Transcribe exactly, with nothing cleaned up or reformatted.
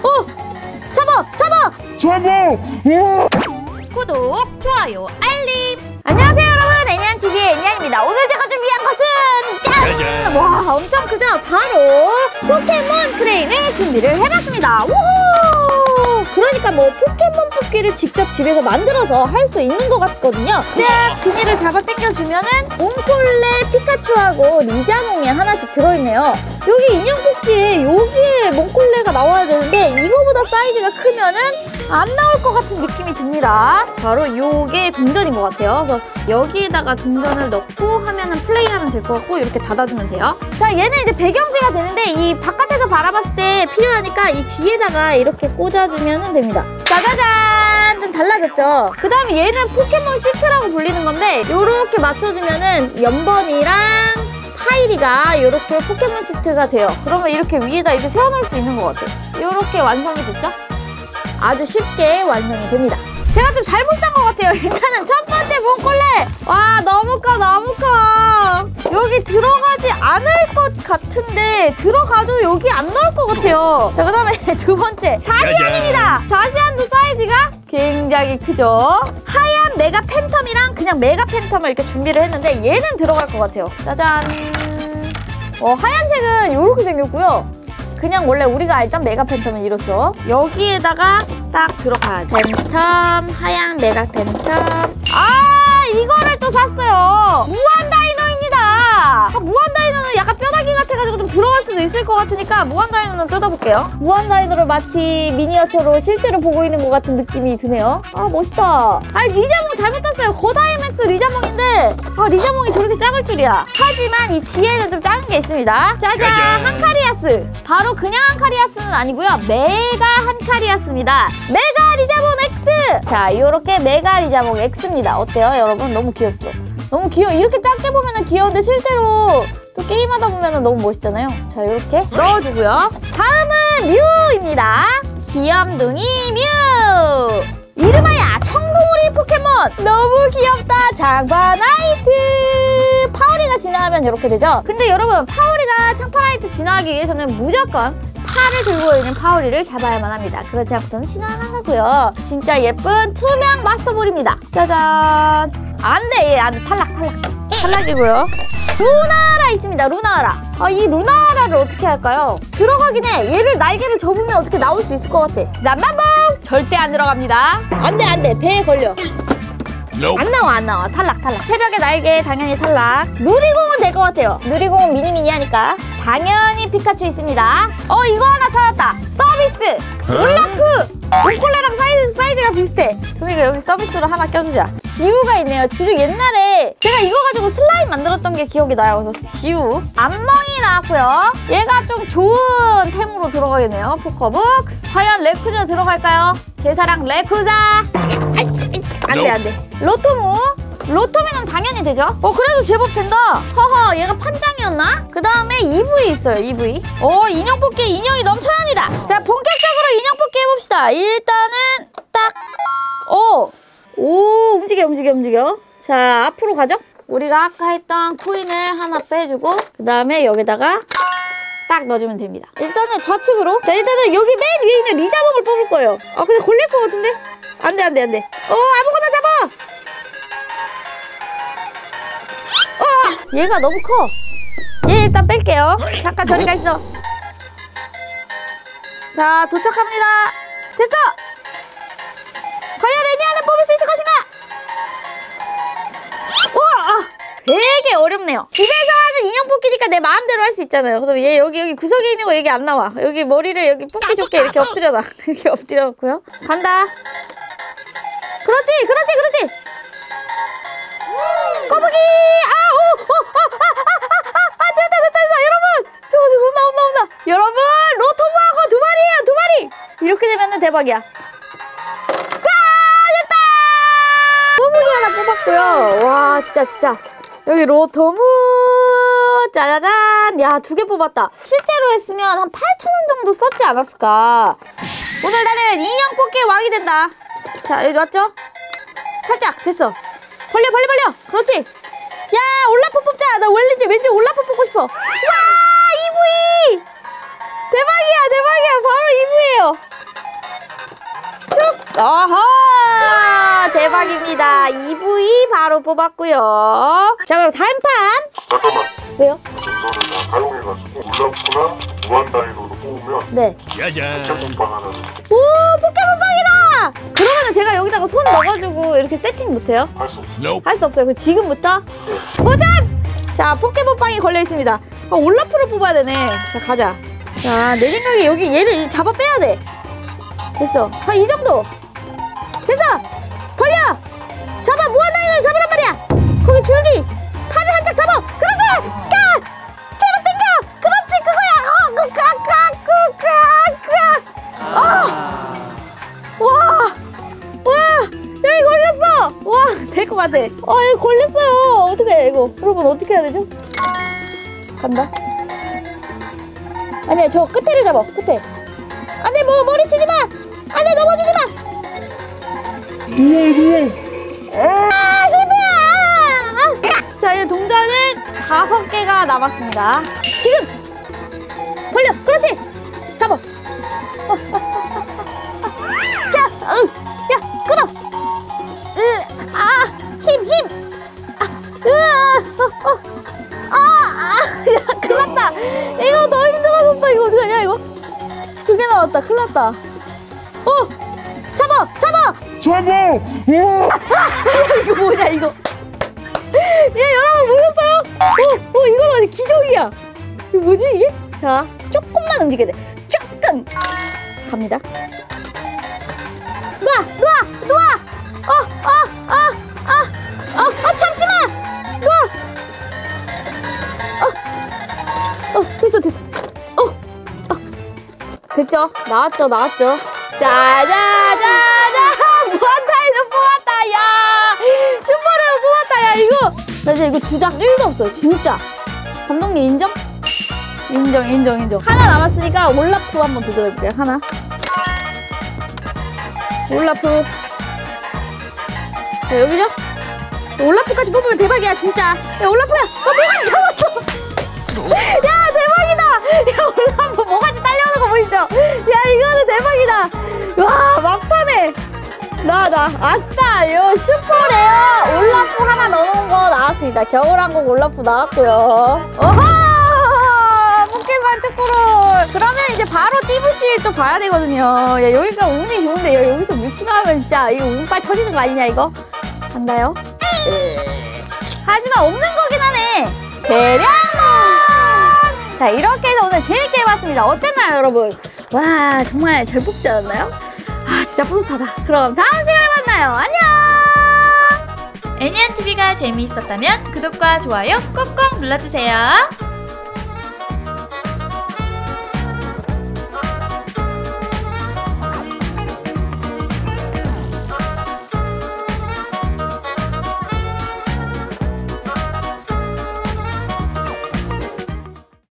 어! 잡아! 잡아! 잡아! 우와! 구독, 좋아요, 알림! 안녕하세요 여러분, 애니안티비의 애니안입니다. 오늘 제가 준비한 것은 짠! 와, 엄청 크죠? 바로 포켓몬 크레인을 준비를 해봤습니다. 우후! 그러니까 뭐 포켓몬 뽑기를 직접 집에서 만들어서 할 수 있는 것 같거든요. 자, 비닐을 잡아 당겨주면은 몽콜레, 피카츄하고 리자몽이 하나씩 들어있네요. 여기 인형 뽑기에 여기에 몽콜레가 나와야 되는데 이거보다 사이즈가 크면은 안 나올 것 같은 느낌이 듭니다. 바로 요게 동전인 것 같아요. 그래서 여기에다가 동전을 넣고 하면은 플레이하면 될 것 같고 이렇게 닫아주면 돼요. 자, 얘는 이제 배경지가 되는데 이 바깥에서 바라봤을 때 필요하니까 이 뒤에다가 이렇게 꽂아주면 됩니다. 짜자잔! 좀 달라졌죠? 그 다음에 얘는 포켓몬 시트라고 불리는 건데 요렇게 맞춰주면은 연번이랑 파이리가 이렇게 포켓몬 시트가 돼요. 그러면 이렇게 위에다 이렇게 세워놓을 수 있는 것 같아요. 이렇게 완성이 됐죠? 아주 쉽게 완성이 됩니다. 제가 좀 잘못 산 것 같아요. 일단은 첫 번째 몽콜레! 와, 너무 커, 너무 커! 여기 들어가지 않을 것 같은데 들어가도 여기 안 나올 것 같아요. 자, 그 다음에 두 번째 자시안입니다. 자시안도 사이즈가 굉장히 크죠? 하얀 메가 팬텀이랑 그냥 메가 팬텀을 이렇게 준비를 했는데 얘는 들어갈 것 같아요. 짜잔! 어, 하얀색은 이렇게 생겼고요. 그냥 원래 우리가 알던 메가 팬텀은 이렇죠. 여기에다가 딱 들어가야 돼. 팬텀, 하얀 메가 팬텀. 아, 이거를 또 샀어요. 무한 다이노입니다. 아, 무한 다이노는 약간 뼈다귀 같아가지고 좀 들어갈 수도 있을 것 같으니까 무한 다이노는 뜯어볼게요. 무한 다이노를 마치 미니어처로 실제로 보고 있는 것 같은 느낌이 드네요. 아, 멋있다. 아니, 리자몽 잘못 땄어요. 거다이맥스 리자몽인데 아, 리자몽이 저렇게 작을 줄이야. 하지만 이 뒤에는 좀 작은 게 있습니다. 짜잔! 한카리아스. 바로 그냥 한카리아스는 아니고요. 메가 한카리아스입니다. 메가 리자몽 X! 자, 이렇게 메가 리자몽 X입니다. 어때요, 여러분? 너무 귀엽죠? 너무 귀여워. 이렇게 작게 보면 귀여운데 실제로 또 게임하다 보면 너무 멋있잖아요. 자, 이렇게 넣어주고요. 다음은 뮤입니다. 귀염둥이 뮤! 이름하여 청동오리 포켓몬! 너무 귀엽다! 장파나이트! 파워리가 진화하면 이렇게 되죠? 근데 여러분, 파워리가 장파나이트 진화하기 위해서는 무조건 팔을 들고 있는 파워리를 잡아야만 합니다. 그렇지 않고서는 진화는 안 하고요. 진짜 예쁜 투명 마스터볼입니다. 짜잔! 안 돼! 얘 안 돼. 탈락, 탈락. 탈락이고요. 루나라 있습니다. 루나라. 아, 이 루나라를 어떻게 할까요? 들어가긴 해. 얘를 날개를 접으면 어떻게 나올 수 있을 것 같아. 람밤봉! 절대 안 들어갑니다. 안 돼, 안 돼. 배에 걸려. 안 나와, 안 나와. 탈락, 탈락. 새벽의 날개 당연히 탈락. 누리공은 될 것 같아요. 누리공은 미니미니하니까. 당연히 피카츄 있습니다. 어, 이거 하나 찾았다. 서비스! 올라프! 몽콜레랑 사이즈, 사이즈가 비슷해. 그러니까 여기 서비스로 하나 껴주자. 지우가 있네요. 지우 옛날에 제가 이거 가지고 슬라임 만들었던 게 기억이 나요. 그래서 지우. 안멍이 나왔고요. 얘가 좀 좋은 템으로 들어가겠네요. 포커북스. 과연 레쿠자 들어갈까요? 제 사랑 레쿠자. 안돼, 안돼. 로토무. 로토미는 당연히 되죠? 어, 그래도 제법 된다. 허허, 얘가 판장이었나? 그 다음에 이브이 있어요, 이브이. 어, 인형 뽑기 인형이 넘쳐납니다. 자, 본격적으로 인형 뽑기 해봅시다. 일단은 딱. 오, 오, 움직여, 움직여, 움직여. 자, 앞으로 가죠? 우리가 아까 했던 코인을 하나 빼주고 그 다음에 여기다가 딱 넣어주면 됩니다. 일단은 좌측으로. 자, 일단은 여기 맨 위에 있는 리자몽을 뽑을 거예요. 아, 근데 걸릴 것 같은데? 안 돼, 안 돼, 안 돼. 어, 아무거나 잡아! 어! 얘가 너무 커. 얘 일단 뺄게요. 잠깐 저리 가 있어. 자, 도착합니다. 됐어! 과연 애니안을 뽑을 수 있을 것인가? 우와! 되게 어렵네요. 집에서 하는 인형 뽑기니까 내 마음대로 할 수 있잖아요. 그럼 얘 여기 여기 구석에 있는 거 얘기 안 나와. 여기 머리를 여기 뽑기 좋게 이렇게 엎드려놔. 이렇게 엎드려 놓고요. 간다. 그렇지, 그렇지, 그렇지. 거북이! 아, 오, 오, 아, 아, 아, 아, 아, 됐다, 됐다, 됐다. 여러분, 저거, 저거, 온다, 온다, 온다. 여러분, 로토무하고 두 마리예요, 두 마리. 이렇게 되면은 대박이야. 아, 됐다! 거북이 하나 뽑았고요. 와, 진짜, 진짜. 여기 로토무, 짜자잔. 야, 두 개 뽑았다. 실제로 했으면 한 팔천 원 정도 썼지 않았을까. 오늘 나는 인형 뽑기의 왕이 된다. 자, 여기 왔죠? 살짝, 됐어. 벌려, 벌려, 벌려. 그렇지. 야, 올라프 뽑자. 나 왠지, 왠지 올라프 뽑고 싶어. 와, 이브이! 대박이야, 대박이야. 바로 이브이에요. 대박입니다. 이브이 바로 뽑았고요. 자, 그럼 다음 판. 잠깐만. 왜요? 이거를 다 사용해가지고 울람프나 무한다이노로 뽑으면 네. 포켓몬빵 하나를. 오, 포켓몬빵이다! 그러면은 제가 여기다가 손 넣어가지고 이렇게 세팅 못해요? 할 수 없어. 할 수 없어요. 그럼 지금부터 네. 도전! 자, 포켓몬빵이 걸려있습니다. 아, 올라프를 뽑아야 되네. 자, 가자. 자, 내 생각에 여기 얘를 잡아 빼야 돼. 됐어. 한 이 정도. 됐어! 벌려! 잡아! 무한다이너를 잡으란 말이야! 거기 줄기! 팔을 한짝 잡아! 그렇지! 까! 제발 땡겨! 그렇지! 그거야! 어! 그, 까! 까! 그, 까! 까! 아! 와! 와! 여기 걸렸어! 와! 될 것 같아. 아, 여기 걸렸어요. 어떡해, 이거. 여러분, 어떻게 해야 되죠? 간다. 아니야, 저 끝에를 잡아, 끝에. 안 돼, 뭐, 머리 치지 마! 안 돼, 넘어지지 마! 아, 실패야! 아. 자, 이제 동전은 다섯 개가 남았습니다. 지금! 벌려! 그렇지! 잡아! 어, 어, 어, 어. 야! 으, 야! 끌어! 으, 아! 힘! 힘! 아! 으, 어, 어. 아! 아! 야, 큰일 났다! 이거 더 힘들어졌다! 이거 어떡하냐, 이거? 두 개 나왔다. 큰일 났다. 어! 잡아! 잡아! 잡아! 이거 뭐냐 이거. 야, 여러분 보셨어요? 어, 어, 이거 완전 기적이야. 이거 뭐지 이게? 자, 조금만 움직여야 돼. 조금. 갑니다. 놔! 놔! 놔! 어! 어! 어! 어! 어! 어! 참지 마! 놔! 어! 어! 됐어 됐어. 어! 어! 됐죠? 나왔죠 나왔죠. 짜자자자! 무한타이너 뽑았다! 야! 슈퍼레어 뽑았다! 야, 이거! 나 이제 이거 주작 일도 없어요. 진짜. 감독님 인정? 인정, 인정, 인정. 하나 남았으니까 올라프 한번 도전해볼게요. 하나. 올라프. 자, 여기죠? 올라프까지 뽑으면 대박이야, 진짜. 야, 올라프야! 어, 모가지 잡았어! 야, 대박이다! 야, 올라프 모가지 딸려오는 거 보이시죠? 야, 이거는 대박이다! 와, 막판에! 나, 나, 아싸! 요 슈퍼레어 올라프 하나 넣어놓은 거 나왔습니다. 겨울왕국 올라프 나왔고요. 어하! 포켓몬 초코롤! 그러면 이제 바로 띠부실 또 봐야 되거든요. 야, 여기가 운이 좋은데, 야, 여기서 뮤츠나오면 진짜 이거 운빨 터지는 거 아니냐, 이거? 간다요? 하지만 없는 거긴 하네! 대량몬! 자, 이렇게 해서 오늘 재밌게 해봤습니다. 어땠나요, 여러분? 와, 정말 잘 뽑지 않았나요? 아, 진짜 뿌듯하다. 그럼 다음 시간에 만나요. 안녕! 애니안티비가 재미있었다면 구독과 좋아요 꼭꼭 눌러주세요.